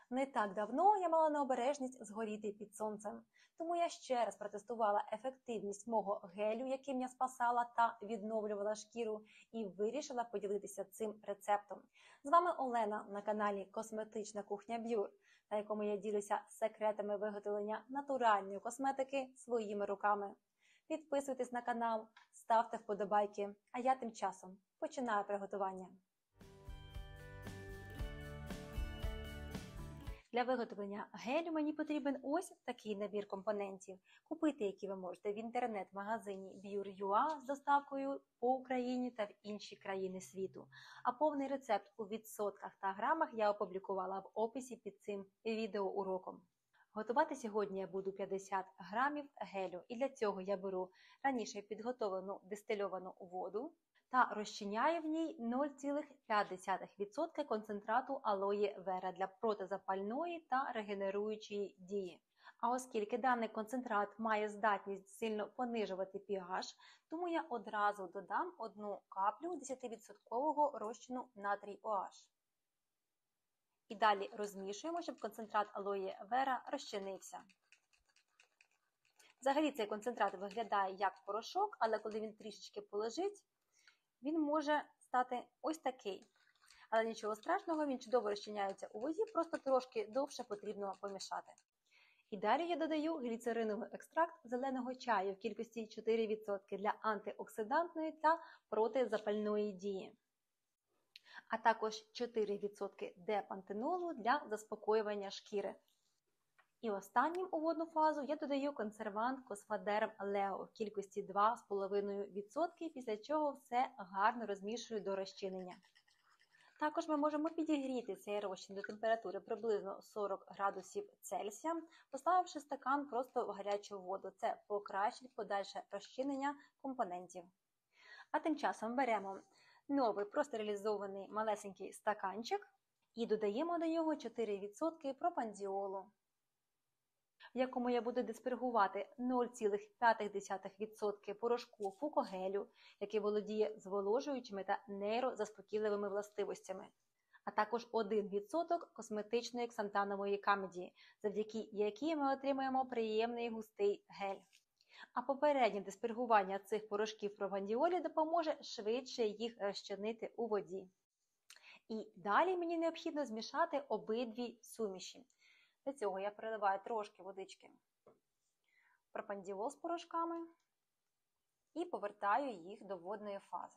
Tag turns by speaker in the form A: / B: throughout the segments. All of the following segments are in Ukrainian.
A: Не так давно я мала необережність згоріти під сонцем, тому я ще раз протестувала ефективність мого гелю, яким я спасала та відновлювала шкіру, і вирішила поділитися цим рецептом. З вами Олена на каналі Косметична кухня Б'юр, на якому я ділюся секретами виготовлення натуральної косметики своїми руками. Підписуйтесь на канал, ставте вподобайки, а я тим часом починаю приготування. Для виготовлення гелю мені потрібен ось такий набір компонентів, купити які ви можете в інтернет-магазині Bure.ua з доставкою по Україні та в інші країни світу. А повний рецепт у відсотках та грамах я опублікувала в описі під цим відеоуроком. Готувати сьогодні я буду 50 грамів гелю, і для цього я беру раніше підготовлену дистильовану воду та розчиняю в ній 0,5% концентрату алоє вера для протизапальної та регенеруючої дії. А оскільки даний концентрат має здатність сильно понижувати pH, тому я одразу додам 1 каплю 10% розчину натрій OH. І далі розмішуємо, щоб концентрат алоє вера розчинився. Взагалі цей концентрат виглядає як порошок, але коли він трішечки полежить, він може стати ось такий. Але нічого страшного, він чудово розчиняється у воді, просто трошки довше потрібно помішати. І далі я додаю гліцериновий екстракт зеленого чаю в кількості 4% для антиоксидантної та протизапальної дії. А також 4% депантенолу для заспокоювання шкіри. І останнім у водну фазу я додаю консервант Космодерм Лео в кількості 2,5%, після чого все гарно розмішую до розчинення. Також ми можемо підігріти цей розчин до температури приблизно 40 градусів Цельсія, поставивши стакан просто в гарячу воду. Це покращить подальше розчинення компонентів. А тим часом беремо новий простерилізований малесенький стаканчик і додаємо до нього 4% пропандіолу, в якому я буду диспергувати 0,5% порошку фукогелю, який володіє зволожуючими та нейрозаспокійливими властивостями, а також 1% косметичної ксантанової камедії, завдяки якій ми отримаємо приємний густий гель. А попереднє диспергування цих порошків пропандіолі допоможе швидше їх розчинити у воді. І далі мені необхідно змішати обидві суміші. Для цього я переливаю трошки водички в пропандіол з порошками і повертаю їх до водної фази.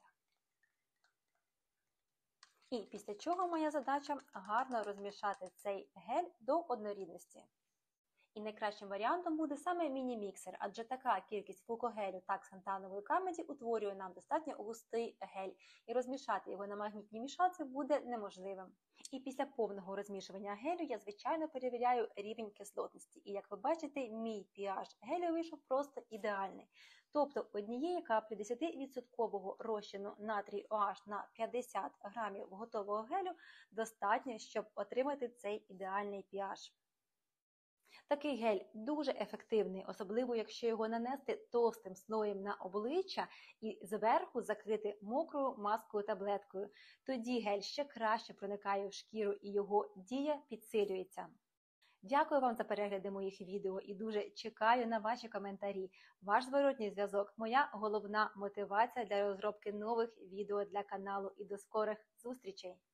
A: І після чого моя задача гарно розмішати цей гель до однорідності. І найкращим варіантом буде саме міні-міксер, адже така кількість фукогелю та ксантанової камеді утворює нам достатньо густий гель, і розмішати його на магнітній мішалці буде неможливим. І після повного розмішування гелю я, звичайно, перевіряю рівень кислотності. І, як ви бачите, мій pH гелю вийшов просто ідеальний. Тобто однієї каплі 10% розчину натрій OH на 50 грамів готового гелю достатньо, щоб отримати цей ідеальний pH. Такий гель дуже ефективний, особливо якщо його нанести товстим слоєм на обличчя і зверху закрити мокрою маскою таблеткою. Тоді гель ще краще проникає в шкіру і його дія підсилюється. Дякую вам за перегляди моїх відео і дуже чекаю на ваші коментарі. Ваш зворотній зв'язок – моя головна мотивація для розробки нових відео для каналу. І до скорих зустрічей!